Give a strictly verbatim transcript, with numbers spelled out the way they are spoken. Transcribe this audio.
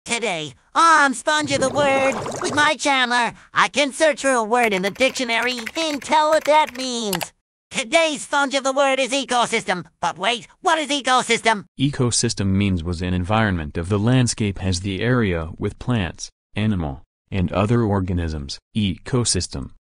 Today, on Sponge of the Word, with my Chandler, I can search for a word in the dictionary and tell what that means. Today's Sponge of the Word is ecosystem. But wait, what is ecosystem? Ecosystem means was an environment of the landscape as the area with plants, animal, and other organisms. Ecosystem.